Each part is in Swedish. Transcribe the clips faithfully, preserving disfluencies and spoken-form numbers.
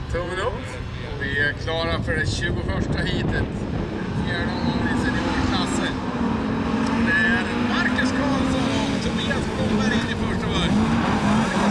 tummen upp. Vi är klara för det tjugoförsta heatet. Fjärde omgången i seniorklassen. Det är Marcus Karlsson och Tobias Blomberg in i första var. Marcus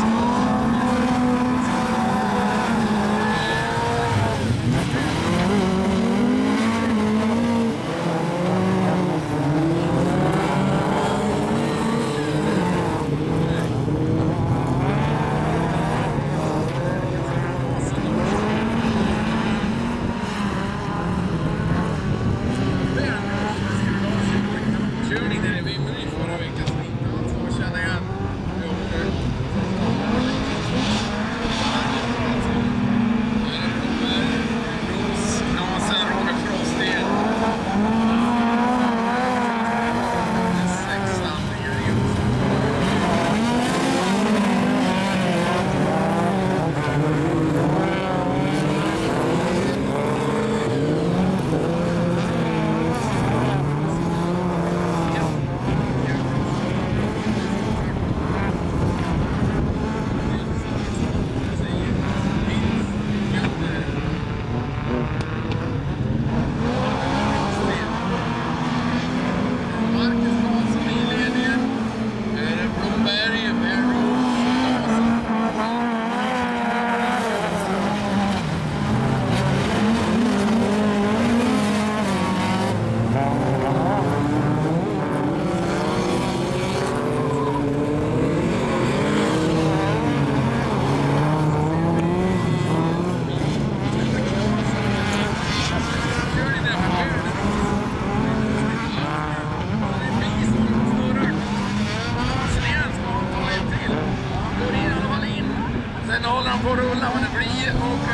Sen håller han på att rulla och det blir och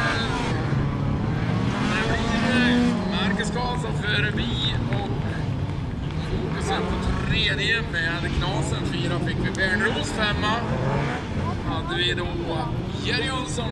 det blir Marcus Karlsson förbi och fokusen på tredje med Knasen fyra fick vi Bernros femma. Hade vi då Jerry Olsson